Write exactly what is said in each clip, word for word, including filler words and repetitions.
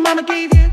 mama gave you.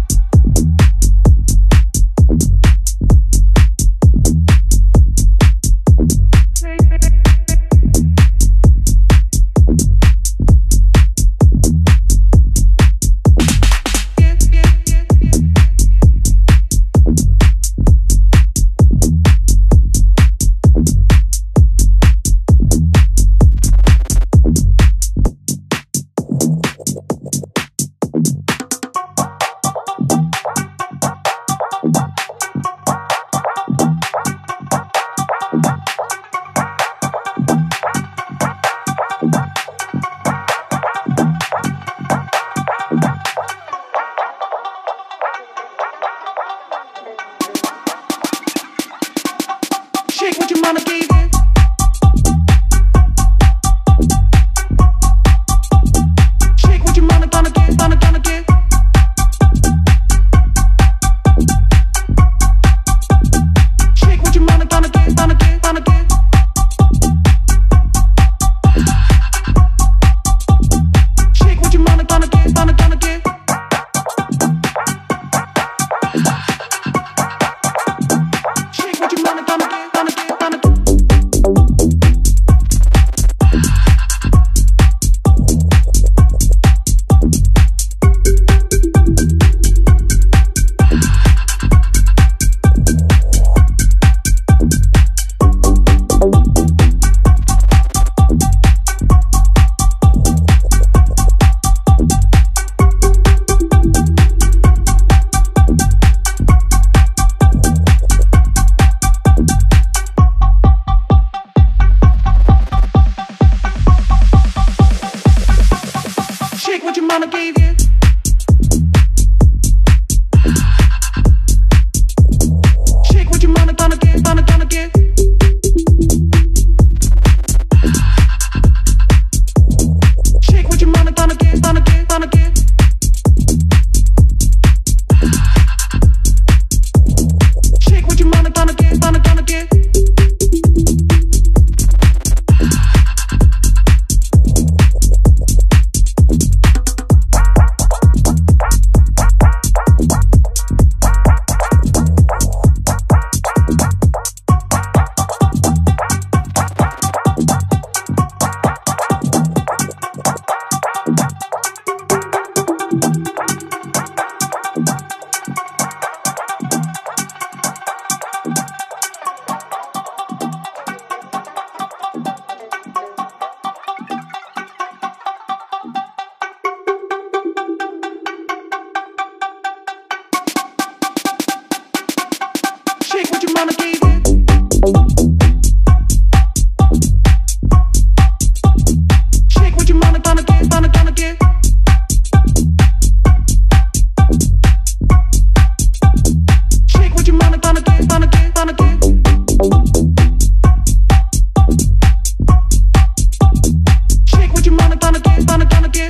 Shake what your mama gave you. Shake what your mama gonna give, gonna gonna give. Shake what your mama gonna give, gonna give, gonna give. Shake what your mama gonna give, gonna gonna give. Shake what your mama gonna give, gonna give, gonna give. Shake what your mama gave you. Shake what your mama gonna give, gonna gonna give. Shake what your mama gonna give, gonna give, gonna give. Shake what your mama gonna give, gonna gonna give. Shake what your mama gave you. Shake what your mama gonna give, gonna gonna give. Shake what your mama gonna give, gonna give, gonna give. Shake what your mama gonna give, gonna gonna give.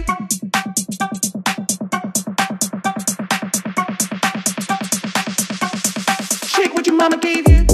Shake what your mama gave you.